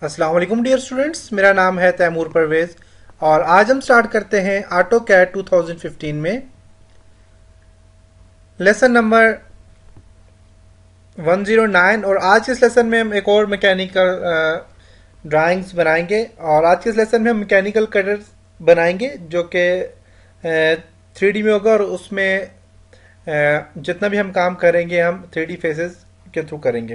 अस्सलाम वालेकुम dear students, मेरा नाम है तैमूर परवेज़ और आज हम स्टार्ट करते हैं ऑटो कैड 2015 में लेसन नंबर 109। और आज के इस लेसन में हम एक और मैकेनिकल ड्राइंग्स बनाएंगे और आज के इस लेसन में हम मैकेनिकल कटर्स बनाएंगे जो कि 3D में होगा और उसमें जितना भी हम काम करेंगे हम 3D फेसेस के थ्रू करेंगे।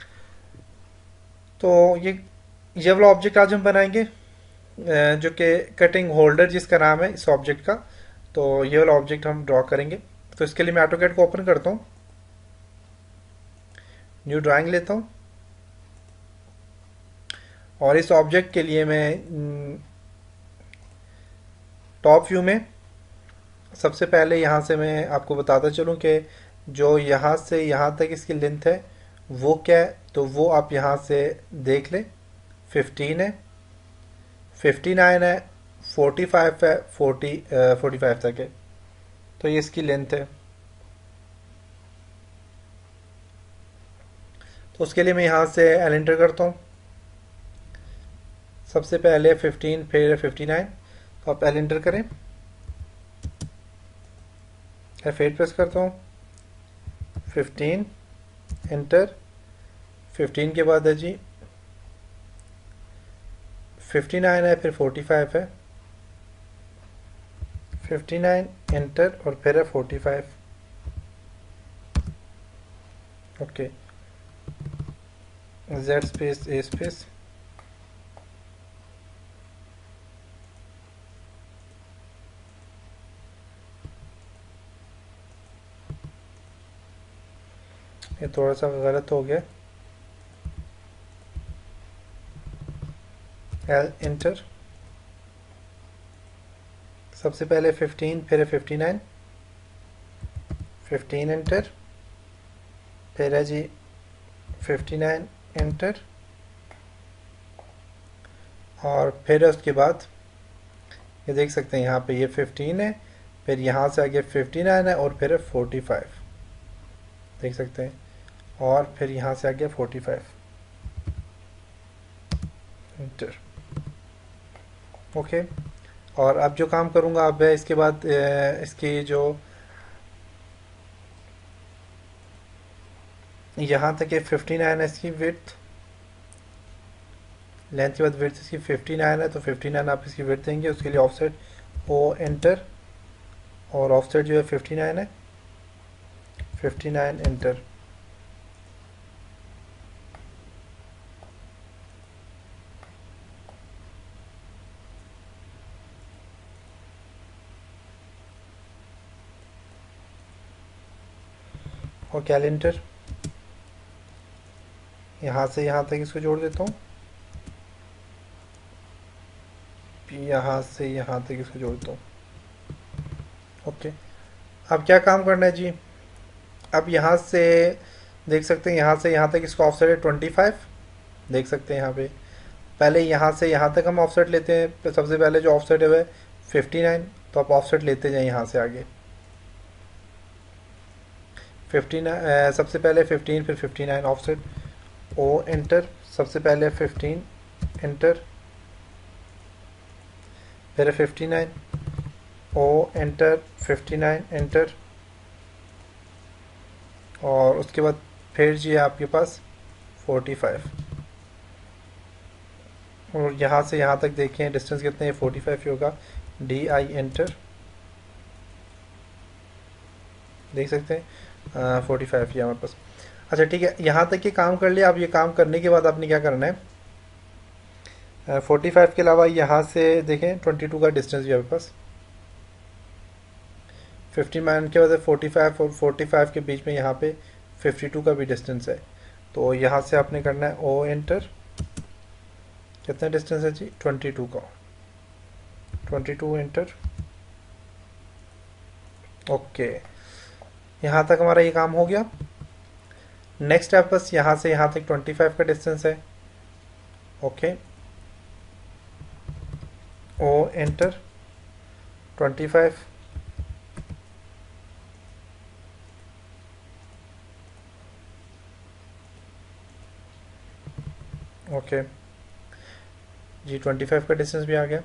तो ये वाला ऑब्जेक्ट आज हम बनाएंगे जो कि कटिंग होल्डर जिसका नाम है इस ऑब्जेक्ट का। तो ये वाला ऑब्जेक्ट हम ड्रॉ करेंगे। तो इसके लिए मैं ऑटोकैड को ओपन करता हूँ, न्यू ड्राइंग लेता हूँ और इस ऑब्जेक्ट के लिए मैं टॉप व्यू में सबसे पहले यहाँ से मैं आपको बताता चलूँ कि जो यहाँ से यहाँ तक इसकी लेंथ है वो क्या है। तो वो आप यहाँ से देख लें, 15 है, 59 है, 45 है, 45 तक है। तो ये इसकी लेंथ है। तो उसके लिए मैं यहाँ से एल एंटर करता हूँ। सबसे पहले 15 फिर 59। तो आप एल एंटर करें, F8 प्रेस करता हूँ, 15 एंटर। 15 के बाद है जी 59 है, फिर 45 है, 59 एंटर और फिर है 45। Okay, Z space A space, ये थोड़ा सा गलत हो गया, L एंटर। सबसे पहले 15 फिर है 59, 15 एंटर, फिर है जी 59 एंटर और फिर उसके बाद ये देख सकते हैं यहाँ पे ये 15 है, फिर यहाँ से आगे 59 है और फिर है 45 देख सकते हैं, और फिर यहाँ से आगे 45 एंटर। ओके, और अब जो काम करूँगा अब है इसके बाद इसकी जो यहाँ तक है 59 है इसकी विड्थ, लेंथ के बाद विड्थ इसकी 59 है। तो 59 आप इसकी विड्थ देंगे, उसके लिए ऑफसेट ओ एंटर और ऑफसेट जो है 59 है, 59 एंटर। और कैलेंडर यहाँ से यहाँ तक इसको जोड़ देता हूँ, यहाँ से यहाँ तक इसको जोड़ देता हूँ। ओके, अब क्या काम करना है जी। अब यहाँ से देख सकते हैं यहाँ से यहाँ तक इसका ऑफसेट है 25 देख सकते हैं यहाँ पे। पहले यहाँ से यहाँ तक हम ऑफसेट लेते हैं, तो सबसे पहले जो ऑफसेट है वह 59। तो आप ऑफसेट लेते जाए यहाँ से आगे 15, सबसे पहले 15 फिर 59 ऑफसेट ओ एंटर। सबसे पहले 15 एंटर, फिर 59 ओ एंटर, 59 एंटर और उसके बाद फिर जी आपके पास 45 और यहाँ से यहाँ तक देखें डिस्टेंस कितने 45 ही होगा, डी आई एंटर देख सकते हैं 45 ही हमारे पास। अच्छा ठीक है, यहाँ तक ये काम कर लिया। अब ये काम करने के बाद आपने क्या करना है, 45 के अलावा यहाँ से देखें 22 का डिस्टेंस भी आपके पास, 59 के बाद 45 और 45 के बीच में यहाँ पे 52 का भी डिस्टेंस है। तो यहाँ से आपने करना है ओ एंटर। कितना डिस्टेंस है जी 22 का, 22 एंटर। ओके, यहाँ तक हमारा ये काम हो गया। नेक्स्ट है बस यहाँ से यहाँ तक 25 का डिस्टेंस है। Okay, O enter 25। ओके, जी 25 का डिस्टेंस भी आ गया।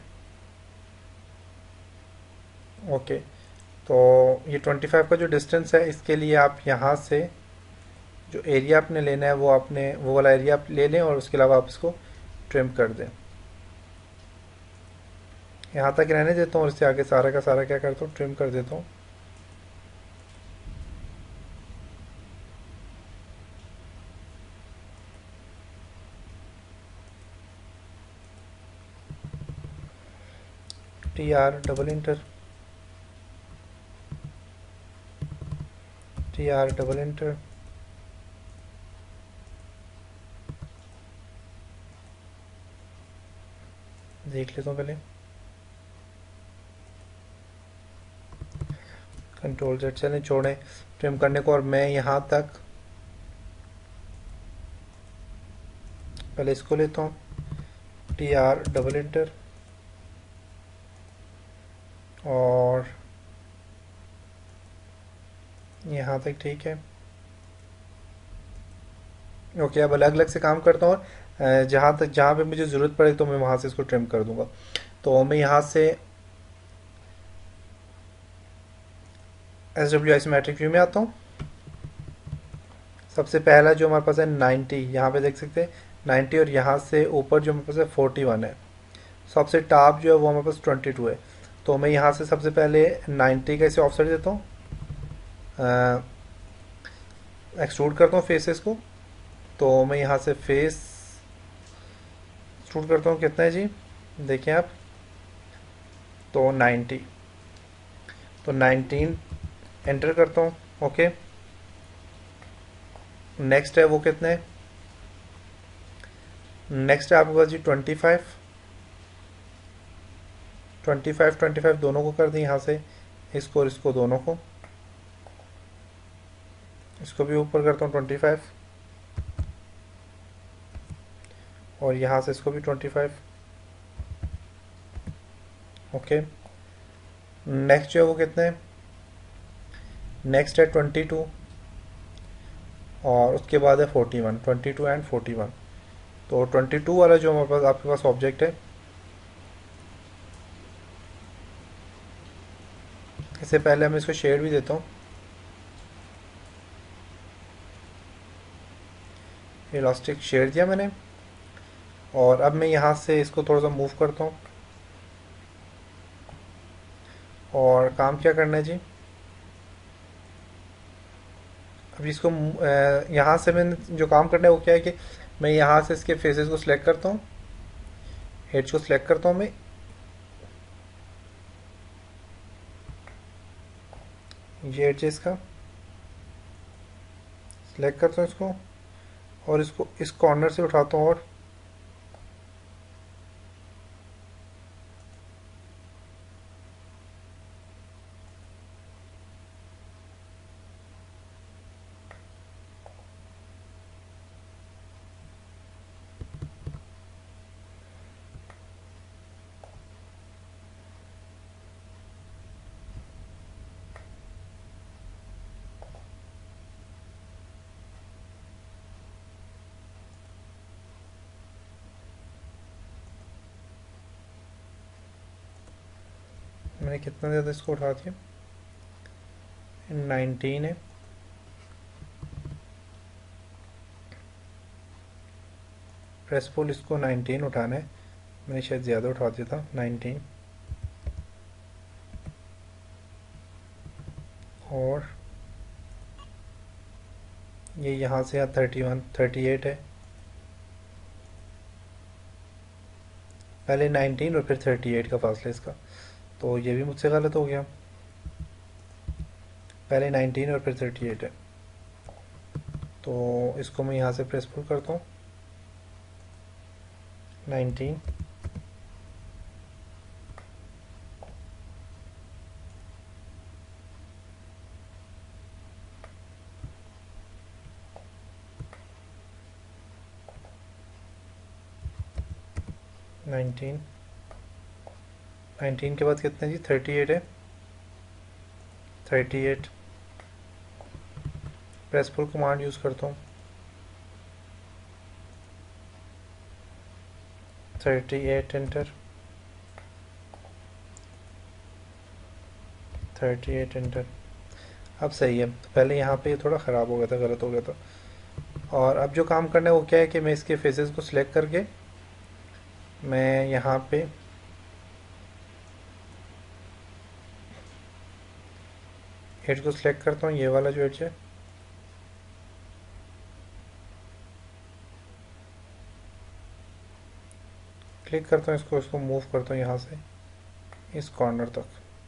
ओके, तो ये 25 का जो डिस्टेंस है इसके लिए आप यहाँ से जो एरिया आपने लेना है वो आपने वो वाला एरिया आप ले लें और उसके अलावा आप इसको ट्रिम कर दें। यहाँ तक रहने देता हूँ और इससे आगे सारा का सारा क्या करता हूँ, ट्रिम कर देता हूँ। TR double enter, TR double enter, देख लेता हूँ पहले। कंट्रोल Z चलें, छोड़ें ट्रिम करने को और मैं यहाँ तक पहले इसको लेता हूँ। TR डबल इंटर और यहाँ तक ठीक है। ओके, अब अलग अलग से काम करता हूँ और जहाँ तक जहाँ पे मुझे ज़रूरत पड़े तो मैं वहाँ से इसको ट्रिम कर दूंगा। तो मैं यहाँ से SWI सिमेट्रिक व्यू में आता हूँ। सबसे पहला जो हमारे पास है 90, यहाँ पे देख सकते हैं 90 और यहाँ से ऊपर जो हमारे पास है 41 है। सबसे टॉप जो है वो हमारे पास 22 है। तो मैं यहाँ से सबसे पहले 90 का इसे ऑफसेट देता हूँ, एक्सट्रूड करता हूँ फेसेस को। तो मैं यहाँ से फेस एक्सट्रूड करता हूँ, कितना है जी देखें आप, तो 90, तो 19 एंटर करता हूँ। ओके, नेक्स्ट है वो कितने है, नेक्स्ट है आपके पास जी 25, 25 दोनों को कर दें यहाँ से, इसको और इसको दोनों को, इसको भी ऊपर करता हूँ 25 और यहाँ से इसको भी 25। ओके, नेक्स्ट जो है वो कितने है, नेक्स्ट है 22 और उसके बाद है 41, 22 एंड 41। तो 22 वाला जो हमारे पास आपके पास ऑब्जेक्ट है, इससे पहले मैं इसको शेड भी देता हूँ। इलास्टिक शेड दिया मैंने और अब मैं यहाँ से इसको थोड़ा सा मूव करता हूँ और काम क्या करना है जी, अब इसको यहाँ से मैंने जो काम करना है वो क्या है कि मैं यहाँ से इसके फेसेस को सिलेक्ट करता हूँ, हेड्स को सिलेक्ट करता हूँ, मैं ये एड्ज इसका सिलेक्ट करता हूँ इसको और इसको इस कॉर्नर से उठाता हूँ और मैंने कितना ज़्यादा इसको उठा दिया, 19 है। प्रेस पुल इसको 19 उठाना है, मैंने शायद ज़्यादा उठा दिया था 19 और ये यहाँ से यहाँ 31 38 है, पहले 19 और फिर 38 का फासला इसका, तो ये भी मुझसे गलत हो गया, पहले 19 और फिर 38 है। तो इसको मैं यहाँ से प्रेस पुल करता हूँ 19 19 19 के बाद कितने जी 38 है, 38 प्रेस पुल कमांड यूज़ करता हूँ 38 इंटर 38 इंटर। अब सही है। तो पहले यहाँ पे थोड़ा ख़राब हो गया था, गलत हो गया था। और अब जो काम करना है वो क्या है कि मैं इसके फेसेस को सिलेक्ट करके मैं यहाँ पे एज को सिलेक्ट करता हूँ, ये वाला जो एज है, क्लिक करता हूँ इसको, इसको मूव करता हूँ यहाँ से इस कॉर्नर तक।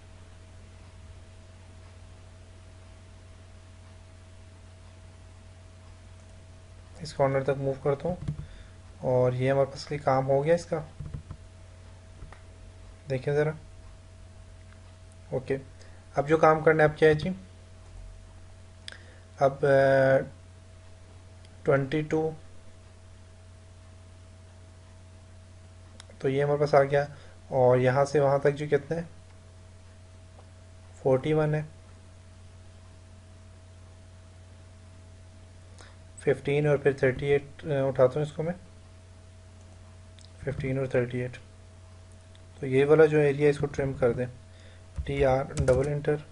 इस कॉर्नर तक मूव करता हूँ और ये हमारे पास काम हो गया इसका। देखिए ज़रा। ओके, अब जो काम करना है अब क्या है जी, अब 22, तो ये हमारे पास आ गया। और यहाँ से वहाँ तक जो कितने हैं, 41 है। 15 और फिर 38 उठाता हूँ इसको मैं, 15 और 38। तो ये वाला जो एरिया इसको ट्रिम कर दें, TR डबल इंटर,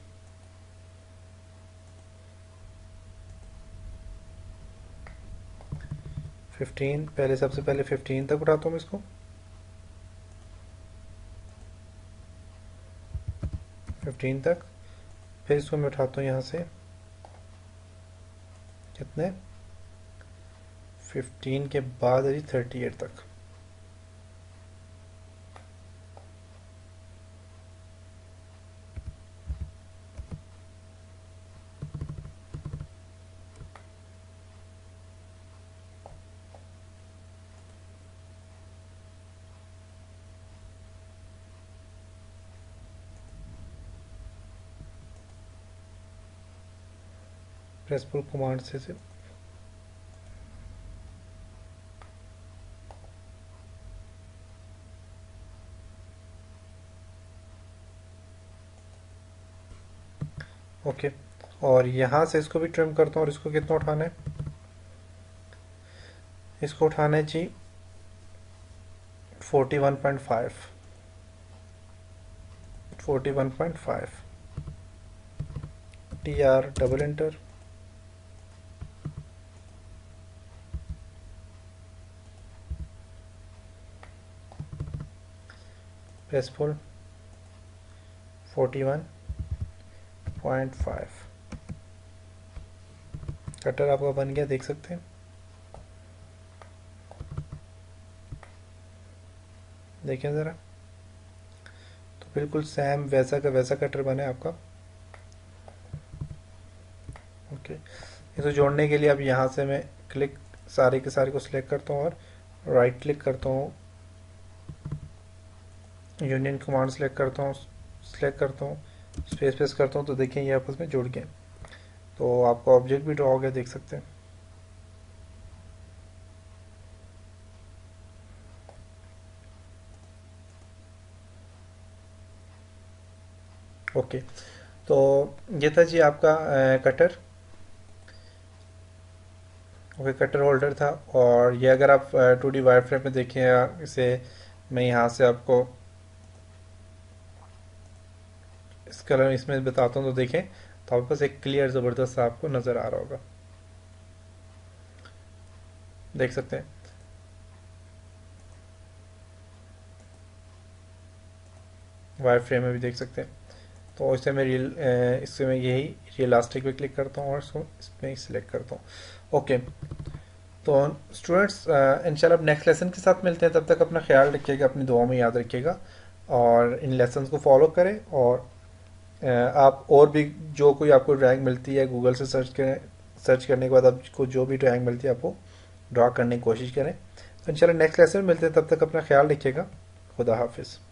फिफ्टीन, पहले सबसे पहले 15 तक उठाता हूँ इसको, 15 तक। फिर इसको मैं उठाता हूँ यहाँ से कितने, 15 के बाद है जी 38 तक। प्रेस पुल कमांड से ओके। और यहाँ से इसको भी ट्रिम करता हूँ और इसको कितना उठाना है, इसको उठाना है जी 41.5, 41.5, TR double enter, press pull 41.5। Cutter आपका बन गया, देख सकते हैं। देखिए ज़रा, तो बिल्कुल सेम वैसा का वैसा कटर बना है आपका। ओके, इसको जोड़ने के लिए अब यहाँ से मैं क्लिक सारे के सारे को सिलेक्ट करता हूँ और राइट क्लिक करता हूँ, यूनियन कमांड सेलेक्ट करता हूँ, स्पेस प्रेस करता हूँ, तो देखिए ये आपस में जुड़ गए। तो आपका ऑब्जेक्ट भी ड्रॉ हो गया, देख सकते हैं। ओके, तो ये था जी आपका कटर। ओके, कटर होल्डर था। और ये अगर आप 2D वायर फ्रेम में देखें, इसे मैं यहाँ से आपको इस कलर इसमें बताता हूँ, तो देखें तो आपके पास एक क्लियर ज़बरदस्त आपको नज़र आ रहा होगा, देख सकते हैं। वायर फ्रेम में भी देख सकते हैं। तो इससे मैं यही रियलास्टिक पे क्लिक करता हूँ और इसको इसमें सिलेक्ट करता हूँ। ओके, तो स्टूडेंट्स इंशाल्लाह अब नेक्स्ट लेसन के साथ मिलते हैं। तब तक अपना ख्याल रखिएगा, अपनी दुआ में याद रखिएगा और इन लेसन्स को फॉलो करें। और आप और भी जो कोई आपको ड्राइंग मिलती है गूगल से सर्च करें, सर्च करने के बाद आपको जो भी ड्राइंग मिलती है आपको ड्रा करने की कोशिश करें। तो इंशाल्लाह नेक्स्ट लेसन में मिलते हैं, तब तक अपना ख्याल रखिएगा। खुदा हाफिज़।